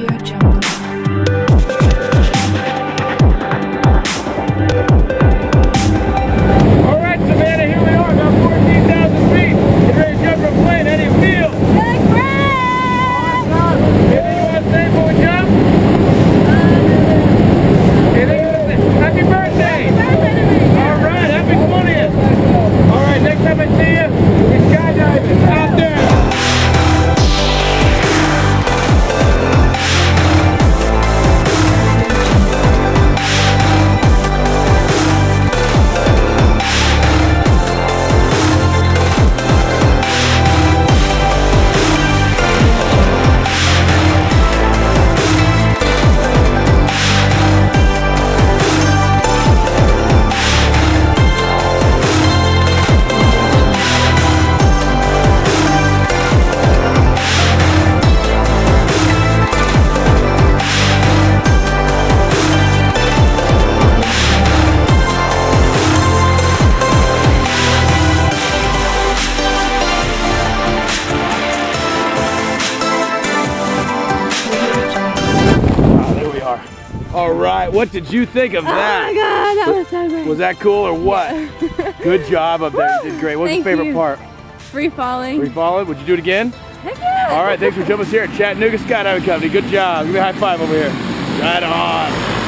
Alright, Savannah, here we are, about 14,000 feet. Get ready to jump from a plane. How do you feel? Feeling great! Anything you want to say before we jump? Anything you want to say? Happy birthday! Happy birthday to me! Alright, happy 20th! Alright, next time I see you, we're skydiving out there! Alright, what did you think of that? Oh my god, that was so great. Was that cool or what? Good job up there, you did great. What's your favorite part? Free falling. Free falling? Would you do it again? Heck yeah! Alright, thanks for joining us here at Chattanooga Skydiving Company. Good job. Give me a high five over here. Right on.